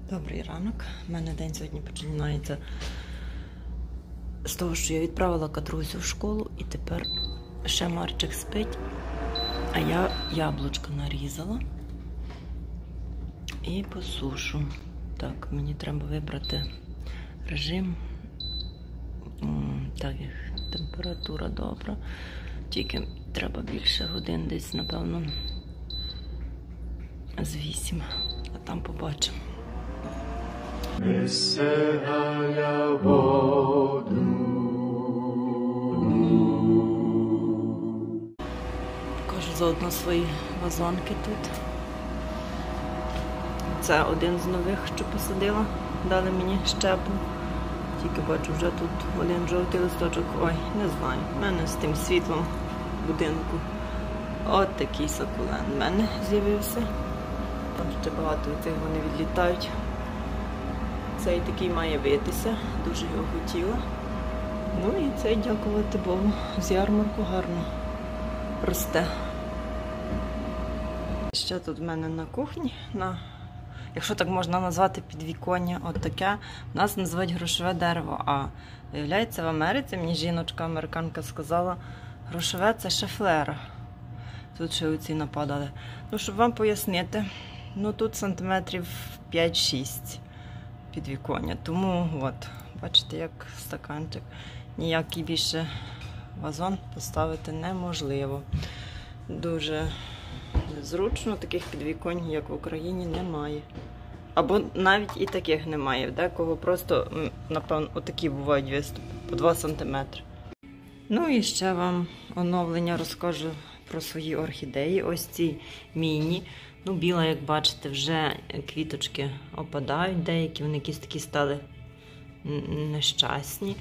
Добрий ранок. У мене день сьогодні починається з того, що я відправила Катрусю в школу і тепер ще Марчик спить, а я яблучко нарізала і посушу. Так, мені треба вибрати режим, так як температура добра, тільки треба більше годин, десь, напевно, з 8, а там побачимо. Несе Галя воду. Покажу заодно свої вазонки тут. Це один з нових, що посадила. Дали мені щепу. Тільки бачу, вже тут один жовтий листочок. Ой, не знаю. У мене з тим світлом в будинку. От такий сакулент в мене з'явився. Там ще багато від цих вони відлітають. Цей такий має витися, дуже його хотіла. Ну і цей, дякувати Богу, з ярмарку гарно росте. Ще тут в мене на кухні, якщо так можна назвати підвіконня, от таке, в нас називають грошове дерево, а виявляється в Америці, мені жіночка-американка сказала, грошове це шефлера. Тут ще оці нападали. Ну, щоб вам пояснити, ну тут сантиметрів 5-6. Підвіконня. Тому, от, бачите, як стаканчик. Ніякий більше вазон поставити неможливо. Дуже зручно, таких підвіконь, як в Україні, немає. Або навіть і таких немає. Декого просто, напевно, отакі бувають виступи, по 2 см. Ну і ще вам оновлення розкажу про свої орхідеї. Ось ці міні. Ну, біла, як бачите, вже квіточки опадають, деякі вони якісь такі стали нещасні.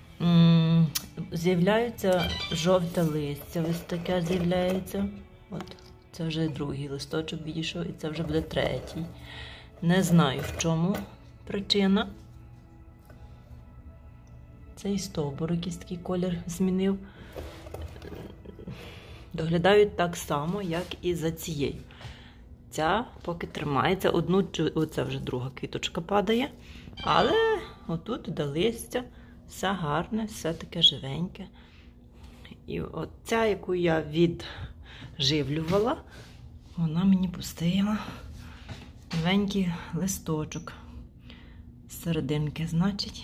З'являється жовте листя, ось таке з'являється. От, це вже другий листочок відійшов, і це вже буде третій. Не знаю, в чому причина. Цей стовбур якийсь такий колір змінив. Доглядають так само, як і за цією. Ця поки тримається, оце вже друга квіточка падає, але отут де листя, все гарне, все таке живеньке. І оця, яку я відживлювала, вона мені пустила новенький листочок з серединки, значить,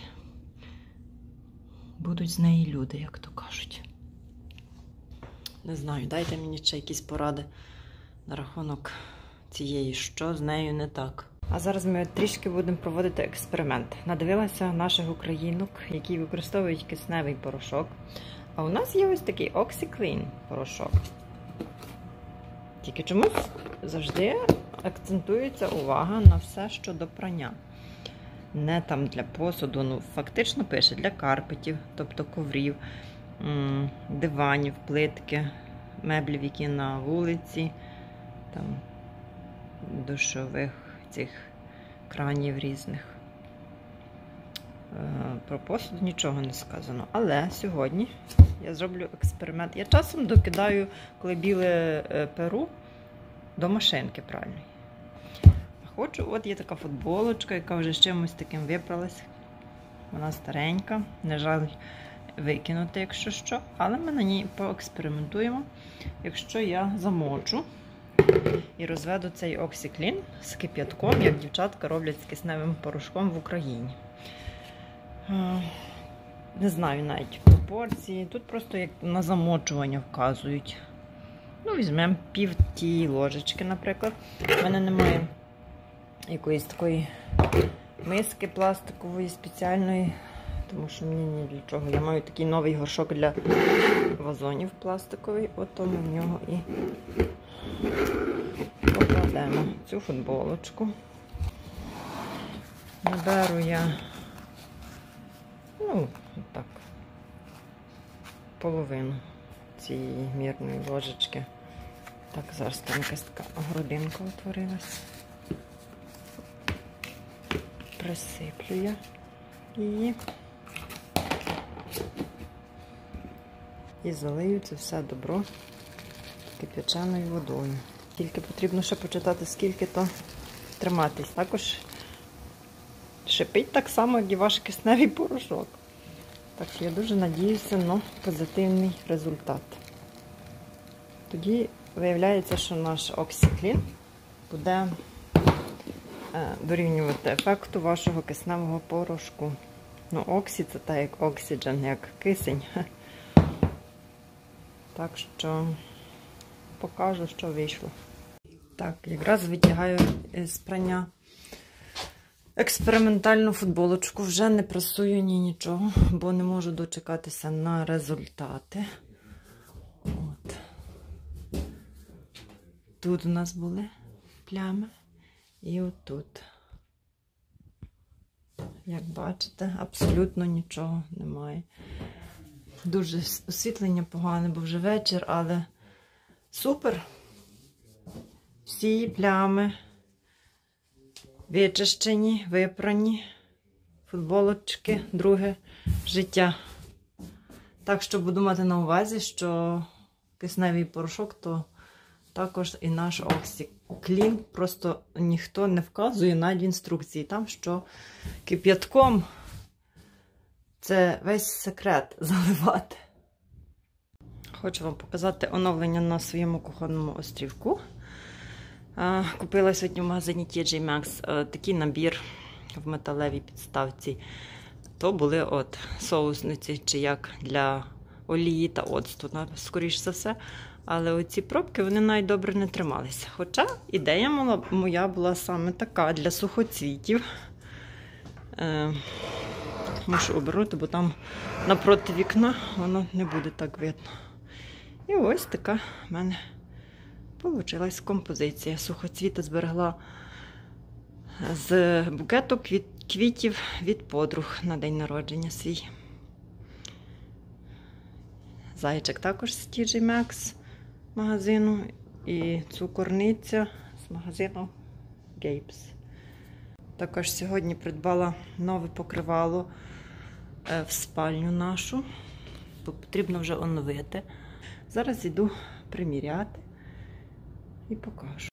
будуть з неї люди, як то кажуть. Не знаю, дайте мені ще якісь поради на рахунок цієї, що з нею не так. А зараз ми трішки будемо проводити експеримент. Надивилася наших українок, які використовують кисневий порошок. А у нас є ось такий OxiClean порошок. Тільки чомусь завжди акцентується увага на все, що до прання. Не там для посуду, ну фактично пише для карпетів, тобто коврів, диванів, плитки, меблів, які на вулиці, там душових цих кранів різних. Про посуд нічого не сказано. Але сьогодні я зроблю експеримент. Я часом докидаю, коли біле перу, до машинки пральної. Хочу, от є така футболочка, яка вже з чимось таким випралась. Вона старенька, не жаль викинути, якщо що. Але ми на ній поекспериментуємо, якщо я замочу і розведу цей OxiClean з кип'ятком, як дівчатка роблять з кисневим порошком в Україні. Не знаю навіть пропорції. Тут просто як на замочування вказують. Ну, візьмемо пів тієї ложечки, наприклад. У мене немає якоїсь такої миски пластикової спеціальної, тому що мені ні для чого. Я маю такий новий горшок для вазонів пластиковий, от тому в нього і покладемо цю футболочку. Наберу я, ну, так, половину цієї мірної ложечки. Так, зараз там якась така грудинка утворилась. Присиплю я її. І залию це все добро кип'яченою водою. Тільки потрібно ще почитати, скільки то триматись. Також шипить так само, як і ваш кисневий порошок. Так що я дуже надіюся на позитивний результат. Тоді виявляється, що наш OxyClean буде дорівнювати ефекту вашого кисневого порошку. Ну, оксі це так як oxygen, як кисень. Так що покажу, що вийшло. Так, якраз витягаю з прання експериментальну футболочку. Вже не прасую ні нічого, бо не можу дочекатися на результати. От. Тут у нас були плями. І отут. Як бачите, абсолютно нічого немає. Дуже освітлення погане, бо вже вечір, але супер. Всі плями вичищені, випрані, футболочки, друге життя. Так що буду мати на увазі, що кисневий порошок, то також і наш OxyClean. Просто ніхто не вказує навіть в інструкції. Там, що кип'ятком це весь секрет заливати. Хочу вам показати оновлення на своєму кухонному острівку. Купила сьогодні в магазині TJ Maxx такий набір в металевій підставці. То були от соусниці, чи як для олії та оцту, скоріш за все. Але оці пробки, вони навіть добре не трималися. Хоча ідея моя була саме така, для сухоцвітів. Мушу обернути, бо там напроти вікна воно не буде так видно. І ось така в мене вийшла композиція. Сухоцвіти зберегла з букету квітів від подруг на день народження свій. Зайчик також з TJ Maxx магазину і цукорниця з магазину Gapes. Також сьогодні придбала нове покривало в спальню нашу, бо потрібно вже оновити. Зараз йду приміряти і покажу.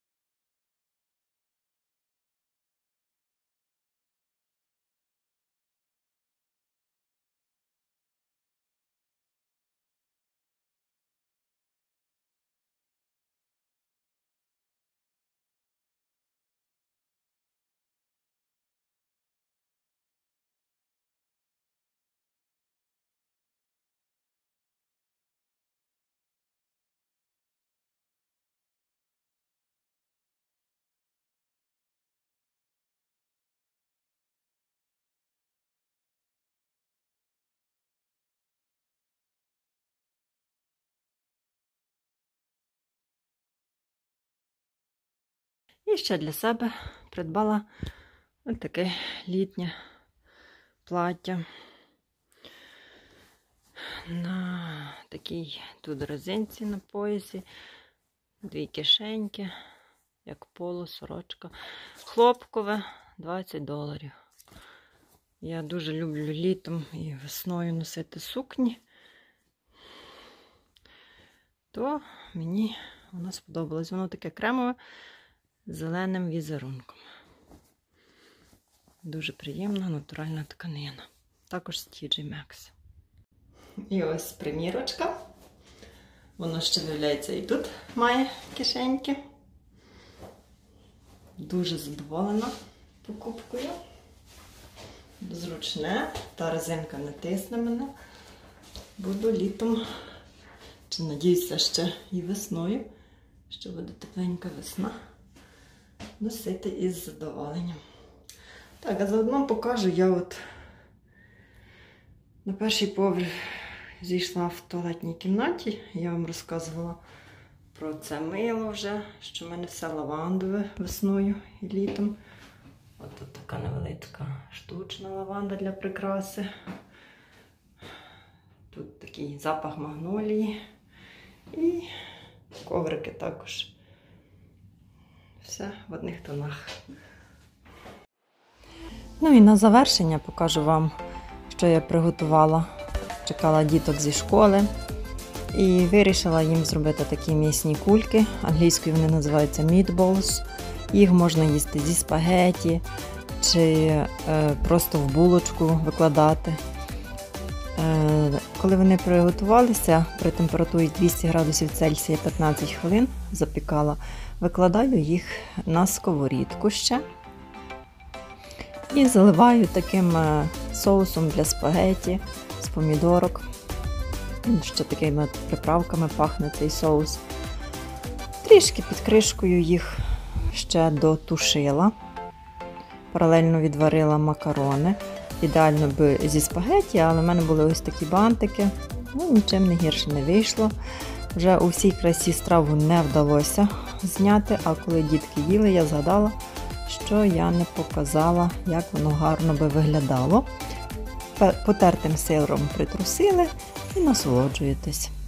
І ще для себе придбала ось таке літнє плаття на такій тут резинці на поясі, дві кишеньки, як поло, сорочка. Хлопкове, $20. Я дуже люблю літом і весною носити сукні, то мені воно сподобалось. Воно таке кремове, з зеленим візерунком. Дуже приємна, натуральна тканина. Також з TJ Maxx. І ось примірочка. Воно ще, виявляється, і тут має кишеньки. Дуже задоволена покупкою. Зручне. Та резинка не тисне мене. Буду літом, чи надіюся, ще і весною, що буде тепленька весна, носити із задоволенням. Так, а заодно покажу, я от на перший поверх зійшла в туалетній кімнаті. Я вам розказувала про це мило вже, що в мене все лавандове весною і літом. От тут така невеличка штучна лаванда для прикраси. Тут такий запах магнолії. І коврики також. Все в одних тонах. Ну і на завершення покажу вам, що я приготувала. Чекала діток зі школи і вирішила їм зробити такі м'ясні кульки. Англійською вони називаються meatballs. Їх можна їсти зі спагеті, чи просто в булочку викладати. Коли вони приготувалися при температурі 200 градусів Цельсія 15 хвилин, запікала, викладаю їх на сковорідку ще і заливаю таким соусом для спагетті з помідорок. Ще такими приправками пахне цей соус. Трішки під кришкою їх ще дотушила. Паралельно відварила макарони. Ідеально би зі спагетті, але в мене були ось такі бантики. Нічим не гірше не вийшло. Вже у всій красі страву не вдалося зняти, а коли дітки їли, я згадала, що я не показала, як воно гарно би виглядало. Потертим сиром притрусили і насолоджуєтесь.